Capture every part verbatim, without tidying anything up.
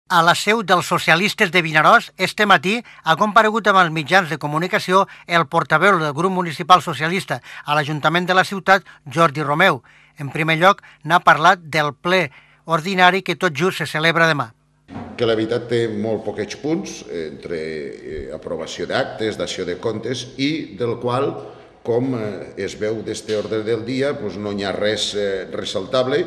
A la seu dels socialistes de Vinaròs, este matí ha comparegut amb els mitjans de comunicació el portaveu del grup municipal socialista a l'Ajuntament de la ciutat, Jordi Romeu. En primer lloc, n'ha parlat del ple ordinari que tot just se celebra demà. Que la veritat té molt poquets punts entre aprovació d'actes, dació de comptes i del qual, com es veu d'este ordre del dia, no hi ha res ressaltable.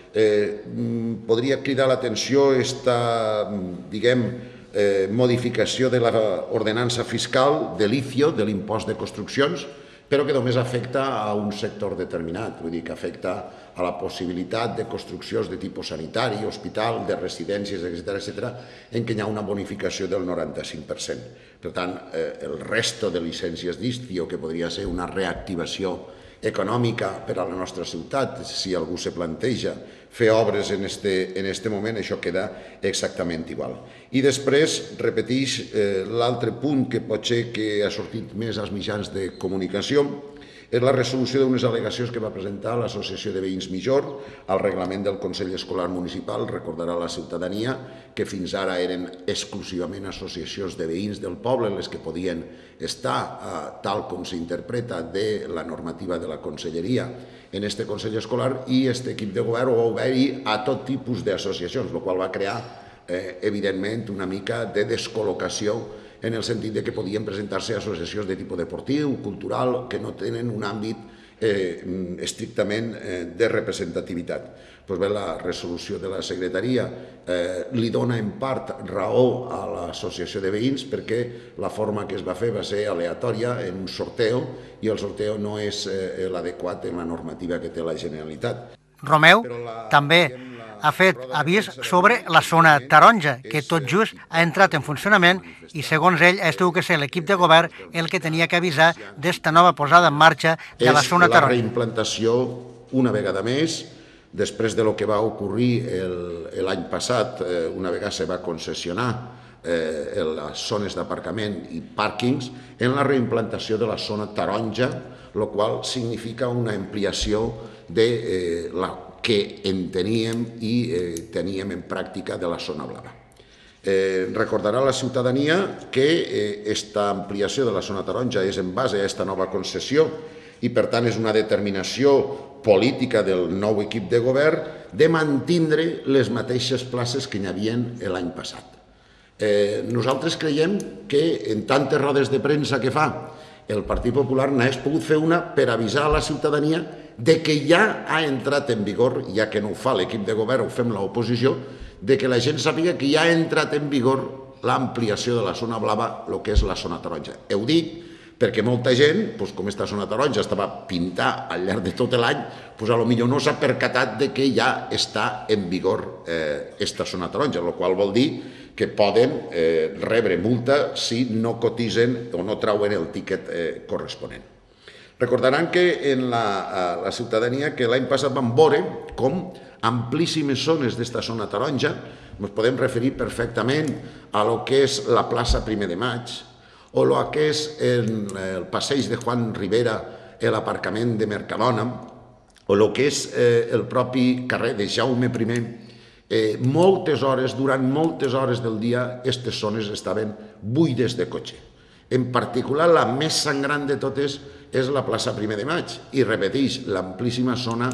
Podria cridar l'atenció aquesta, diguem, modificació de l'ordenança fiscal de l'I C I O, de l'impost de construccions, però que només afecta a un sector determinat, vull dir que afecta a la possibilitat de construccions de tipus sanitari, hospital, de residències, etcètera, en què hi ha una bonificació del noranta-cinc per cent. Per tant, el resto de llicències d'I C I O, que podria ser una reactivació econòmica per a la nostra ciutat, si algú se planteja fer obres en aquest moment, això queda exactament igual. I després repeteix l'altre punt que potser que ha sortit més als mitjans de comunicació, és la resolució d'unes al·legacions que va presentar l'Associació de Veïns Millor al reglament del Consell Escolar Municipal. Recordarà la ciutadania que fins ara eren exclusivament associacions de veïns del poble les que podien estar, tal com s'interpreta de la normativa de la Conselleria, en aquest Consell Escolar, i aquest equip de govern ho va obrir a tot tipus d'associacions, el qual va crear, evidentment, una mica de descol·locació en el sentit que podien presentar-se associacions de tipus deportiu, cultural, que no tenen un àmbit estrictament de representativitat. Doncs bé, la resolució de la secretaria li dona en part raó a l'associació de veïns perquè la forma que es va fer va ser aleatòria en un sorteo i el sorteo no és l'adequat en la normativa que té la Generalitat. Romeu també ha fet avís sobre la zona taronja, que tot just ha entrat en funcionament i, segons ell, ha estat que ser l'equip de govern el que tenia que avisar d'esta nova posada en marxa de la zona taronja. És la reimplantació, una vegada més, després de lo que va ocorrir l'any passat, una vegada se va concessionar les zones d'aparcament i pàrquings, en la reimplantació de la zona taronja, el qual significa una ampliació de la que enteníem i teníem en pràctica de la zona blava. Recordarà la ciutadania que aquesta ampliació de la zona taronja és en base a aquesta nova concessió i, per tant, és una determinació política del nou equip de govern de mantindre les mateixes places que hi havia l'any passat. Nosaltres creiem que en tantes rodes de premsa que fa el Partit Popular n'hagués pogut fer una per avisar a la ciutadania de que ja ha entrat en vigor, ja que no ho fa l'equip de govern, ho fem l'oposició, de que la gent sàpiga que ja ha entrat en vigor l'ampliació de la zona blava, el que és la zona taronja. Ho dic perquè molta gent, com aquesta zona taronja estava pintada al llarg de tot l'any, potser no s'ha percatat que ja està en vigor aquesta zona taronja, el qual vol dir que poden rebre multa si no cotitzen o no trauen el tíquet corresponent. Recordaran que en la ciutadania que l'any passat vam veure com amplíssimes zones d'esta zona taronja, ens podem referir perfectament a lo que és la plaça Primer de Maig, o el que és el passeig de Juan Rivera, l'aparcament de Mercadona, o el que és el propi carrer de Jaume primer, moltes hores, durant moltes hores del dia, aquestes zones estaven buides de cotxe. En particular, la més sangrant de totes és la plaça Primer de Maig i repeteix l'amplíssima zona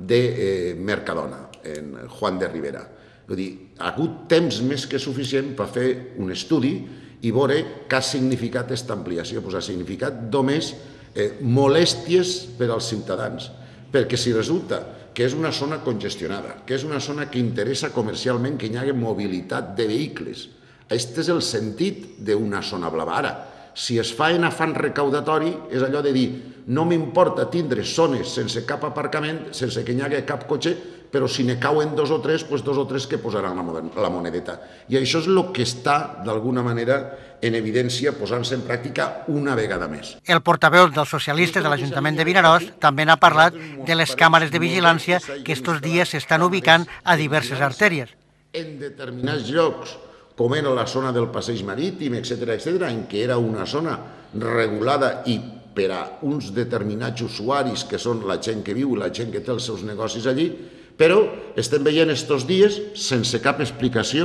de Mercadona, en Juan de Rivera. Vull dir, ha hagut temps més que suficient per fer un estudi i veure què ha significat aquesta ampliació. Ha significat només molèsties per als ciutadans, perquè si resulta que és una zona congestionada, que és una zona que interessa comercialment que hi hagi mobilitat de vehicles, aquest és el sentit d'una zona blava. Ara, si es fa en afany recaudatori, és allò de dir, no m'importa tindre zones sense cap aparcament, sense que hi hagi cap cotxe, però si ne cauen dos o tres, doncs dos o tres que posaran la monedeta. I això és el que està, d'alguna manera, en evidència, posant-se en pràctica una vegada més. El portaveu dels socialistes de l'Ajuntament de Vinaròs també n'ha parlat de les càmeres de vigilància que estos dies s'estan ubicant a diverses artèries. En determinats llocs, com era la zona del passeig marítim, etcètera, etcètera, en què era una zona regulada i per a uns determinats usuaris, que són la gent que viu i la gent que té els seus negocis allí, però estem veient estos dies, sense cap explicació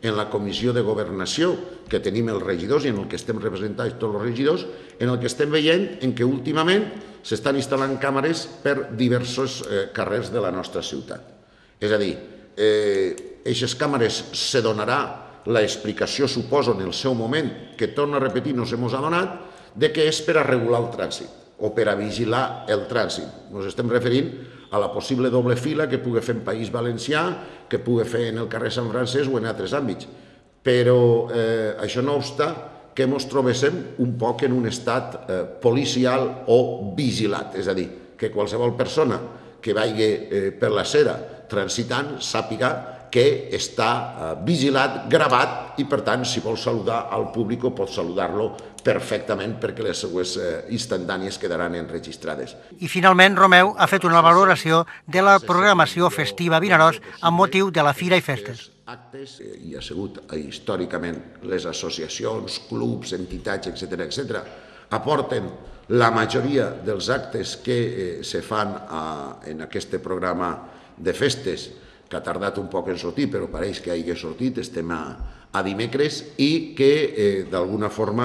en la comissió de governació que tenim els regidors i en el que estem representats tots els regidors, en el que estem veient en què últimament s'estan instal·lant càmeres per diversos carrers de la nostra ciutat. És a dir, aquestes càmeres se donarà l'explicació, suposo, en el seu moment, que torno a repetir, no se mos ha donat, de que és per a regular el trànsit o per a vigilar el trànsit. Ens estem referint a la possible doble fila que pugui fer en País Valencià, que pugui fer en el carrer Sant Francesc o en altres àmbits. Però això no obsta que ens trobéssim un poc en un estat policial o vigilat. És a dir, que qualsevol persona que vagi per la acera transitant sàpiga que està vigilat, gravat, i per tant, si vol saludar al públic, pot saludar-lo perfectament perquè les seues instantànies quedaran enregistrades. I finalment, Romeu ha fet una valoració de la programació festiva a Vinaròs amb motiu de la Fira i Festes. Hi ha sigut històricament les associacions, clubs, entitats, etcètera, etcètera, aporten la majoria dels actes que se fan en aquest programa de festes, que ha tardat un poc en sortir, però pareix que hagi sortit, estem a dimecres, i que d'alguna forma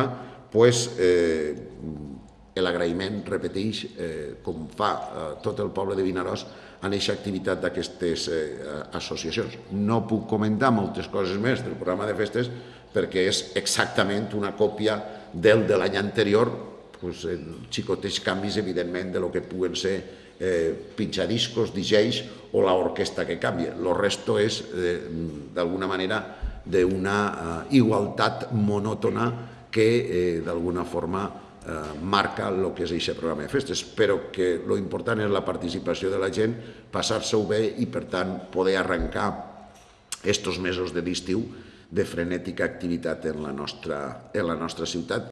l'agraïment repeteix, com fa tot el poble de Vinaròs, en aquesta activitat d'aquestes associacions. No puc comentar moltes coses més del programa de festes perquè és exactament una còpia del de l'any anterior, xicotets canvis, evidentment, del que puguen ser pinxadiscos, D Js o l'orquestra que canvia. El resto és, d'alguna manera, d'una igualtat monòtona que, d'alguna forma, marca el que és aquest programa de festes. Però que l'important és la participació de la gent, passar-se-ho bé i, per tant, poder arrencar estos mesos de l'estiu de frenètica activitat en la nostra ciutat.